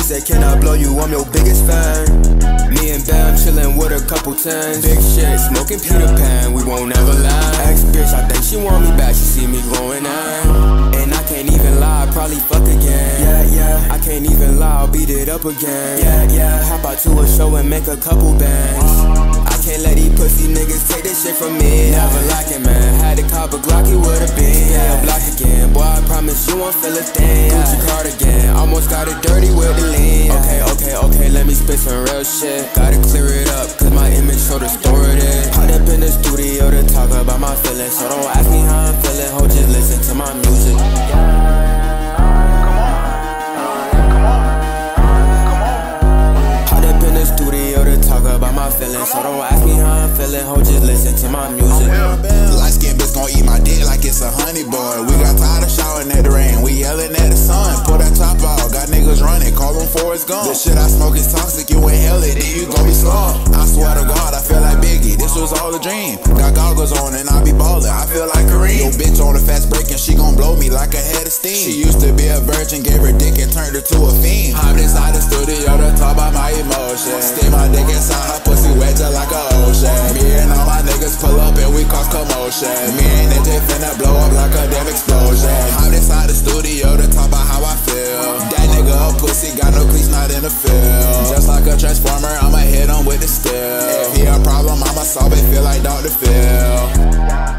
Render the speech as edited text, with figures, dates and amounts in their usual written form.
said, can I blow you? I'm your biggest fan. Me and Bam chillin' with a couple tens. Big shit, smoking Peter Pan, we won't ever lie. Ex-bitch, I think she want me back, she see me growing out. And I can't even lie, probably fuck again. Yeah, I can't even lie, I'll beat it up again. Yeah, hop out to a show and make a couple bands. I can't let these pussy niggas take this shit from me. Never lacking, man, had to cop a Glocky with a beam. Yeah, block again, boy, I promise you won't feel a thing. Gucci cardigan, almost got it dirty with the lean. Okay, let me spit some real shit. Gotta clear it up, cause my image so distorted. Hot up in the studio to talk about my feelings, so don't ask me how I'm feeling, ho, just listen to my music. Hot up in the studio to talk about my feelings, so don't ask me how I'm feeling, ho, just listen to my music. Light skin bitch gon' eat my dick like it's a honey bun. We got tired of shouting at the rain, we yelling at the sun. Pull that top out, got niggas running, call them Forrest Gump. The shit I smoke is toxic, you inhale it, then you gon' be slumped. I swear to God, I feel like Biggie, this was all a dream. Got goggles on and I be ballin', I feel like Kareem. Yo bitch on a fast break and she gon' blow me like a head of steam. She used to be a virgin, gave her dick and turned her to a fiend. Hopped inside the studio to talk about my emotions. Stay my dick inside her pussy wet just like a ocean. Me and all my niggas pull up and we cause commotion. Me and AJ finna blow up like a damn explosion. Hopped inside the studio to talk about how I feel. That nigga a pussy, got no cleats, not in the field. Just like a transformer, I'ma hit him with the steel. If he a problem, I'ma solve it, feel like Dr. Phil.